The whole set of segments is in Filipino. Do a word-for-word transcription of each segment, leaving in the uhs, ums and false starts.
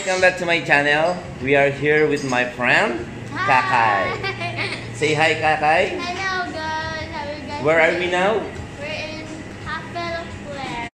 Welcome back to my channel. We are here with my friend, Kakay. Say hi, Kakay. Hello guys, how are you guys? Where are we now? We're in Café Le Flair.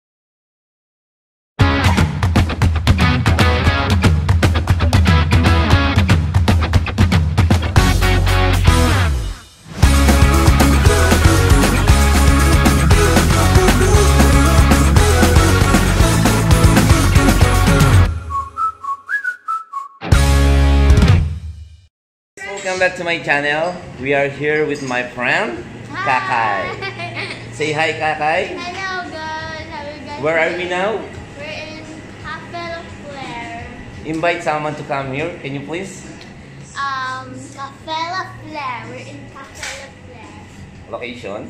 Welcome back to my channel. We are here with my friend, Kakay. Say hi, Kakay. Hello guys, how are you guys? Where are we now? We're in Café Le Flair. Invite someone to come here. Can you please? Um, Café Le Flair. We're in Café Le Flair. Location.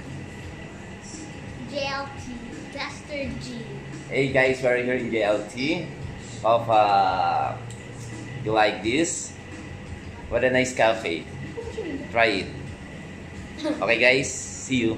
J L T, Cluster G. Hey guys, we're here in J L T. Of uh, you like this? What a nice cafe. Try it. Okay guys, see you.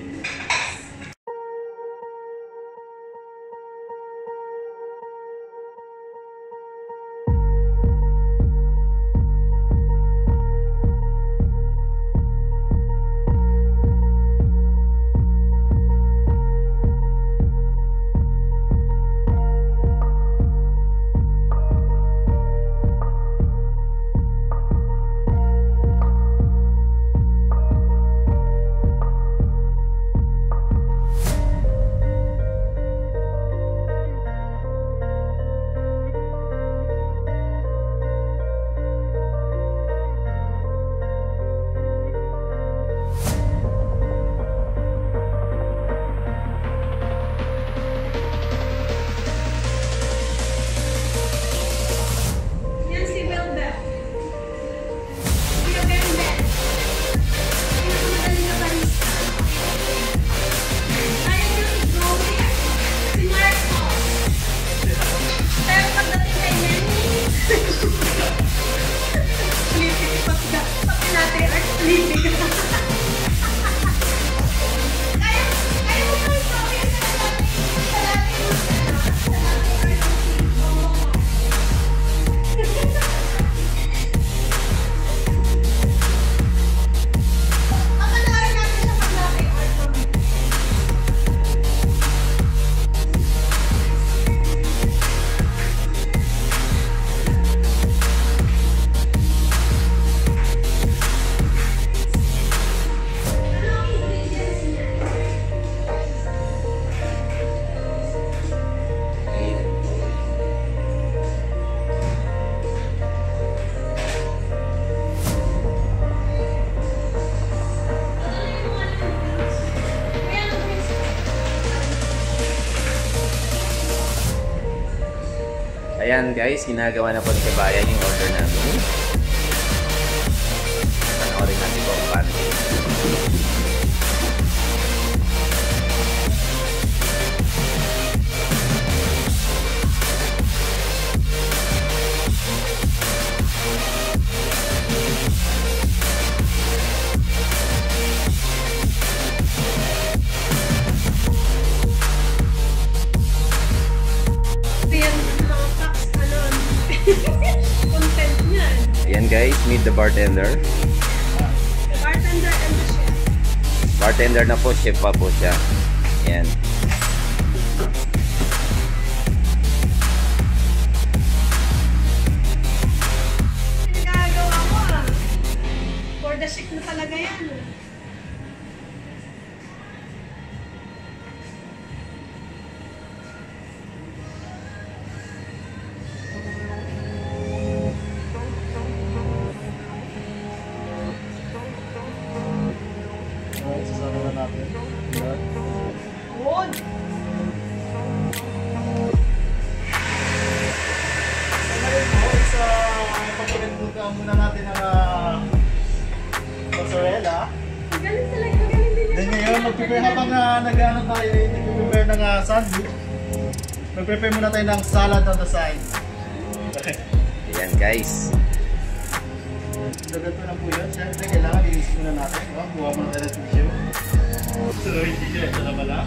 Ayan guys, ginagawa na po ni Kabayan yung order namin. Panoorin natin kung paano. Content niyan. Ayan guys, meet the bartender. The bartender and the chef. Bartender na po, chef pa po siya. Ayan. Nagagawa ko ah. For the chic na talaga yan. Good. Sa pagpapagod muna natin ang uh, mozzarella. Galing talaga, galing din. Then ngayon, mag-prepare habang uh, nag-ano tayo, nag-prepare ng uh, sandwich. Mag-prepare muna tayo ng salad on the side. Ayan guys. So, ganito na po yun. Siyempre, kailangan i-isip muna natin. No? Buha muna tayo ng tissue. So, hindi siya. Ito na pala.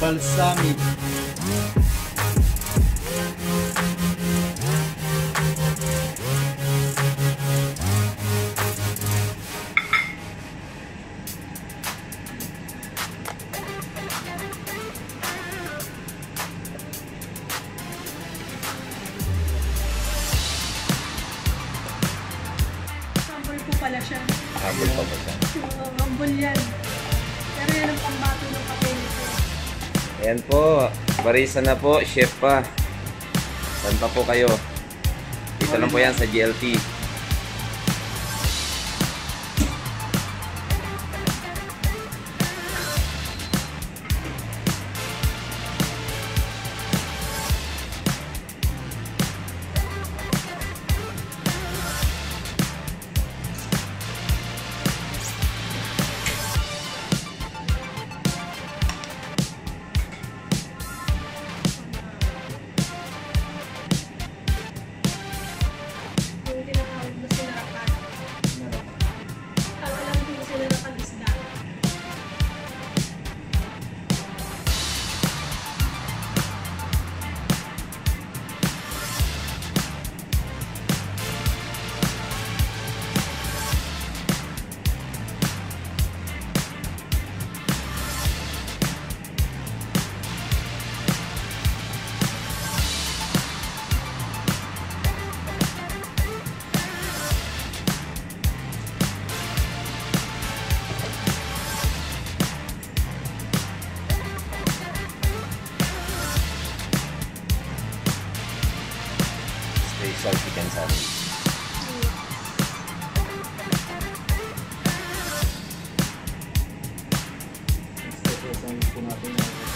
balsamic. Humble po pala siya. Humble pa ba siya? Oo, humble yan. Pero yan ang pambato ng kape nito. Ayan po, barista na po, chef pa. Saan pa po kayo? Dito lang po yan sa G L T. Yung tinatawag na sinarapan. Tawag lang yung sinarapan isda. Special chicken sandwich. Po natin.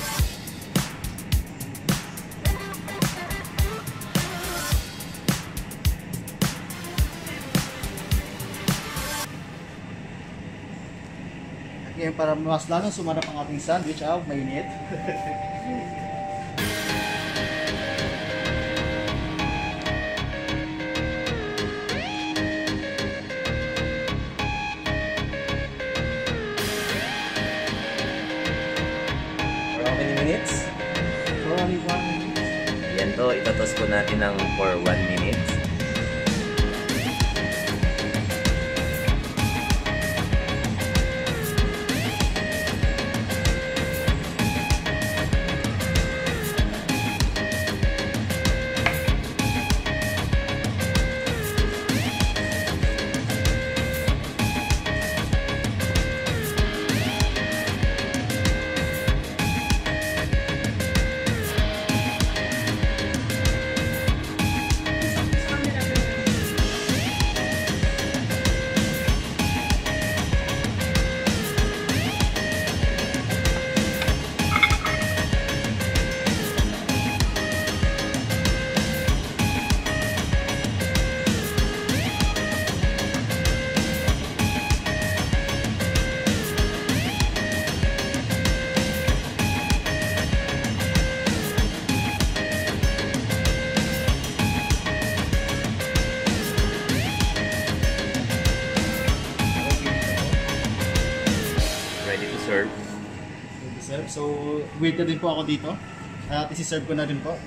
Again, para mas lalong sumarap ang ating sandwich, ah, mainit. For how many minutes? For only one minute. Yan to, itatos po natin ng for one minute. Ready to serve. Serve. So, wait na din po ako dito. At isi-serve ko na din po.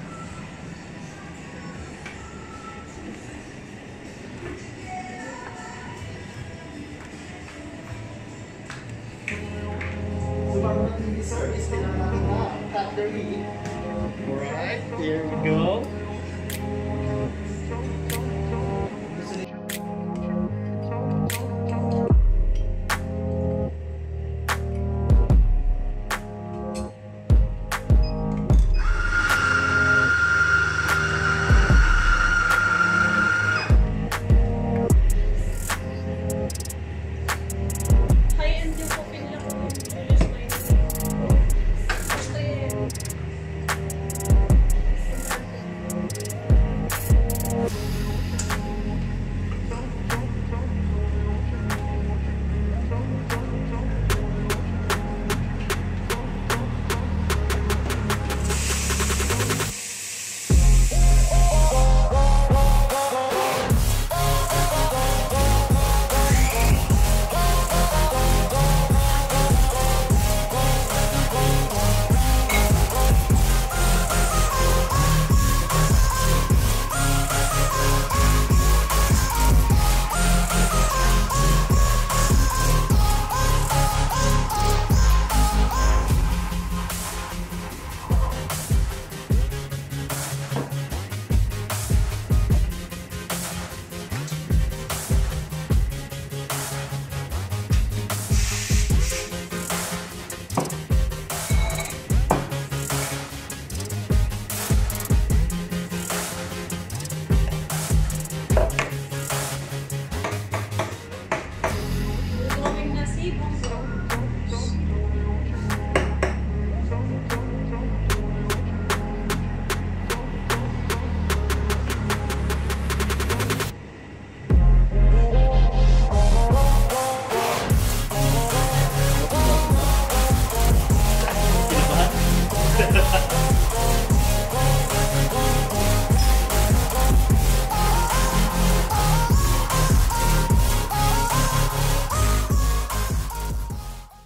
So, bago natin i-serve, is kailangan natin na ang cutlery. Alright, here we go. Flair.